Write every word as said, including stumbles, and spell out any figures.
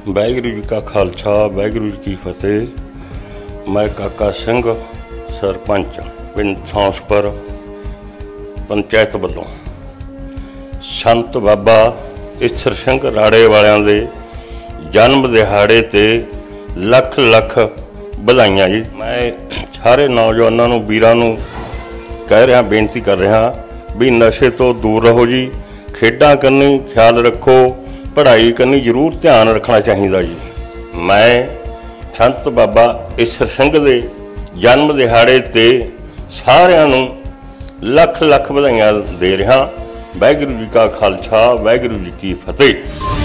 वाहिगुरू जी का खालसा वाहिगुरू जी की फतेह। मैं काका सिंह सरपंच पिंड सौंसपुर पंचायत वालों संत बाबा ईसर सिंह राड़े वालियां दे जन्म दिहाड़े ते लख लख बधाइयां जी। मैं सारे नौजवानों नूं वीरां नूं कह रहा बेनती कर रहा भी नशे तो दूर रहो जी, खेडां करनी ख्याल रखो, पढ़ाई करनी जरूर ध्यान रखना चाहिए जी। मैं संत बाबा ईसर सिंह दे जन्म दिहाड़े ते सारिआं नूं लख लख बधाइयां दे रहा। वाहिगुरू जी का खालसा वाहिगुरू जी की फतेह।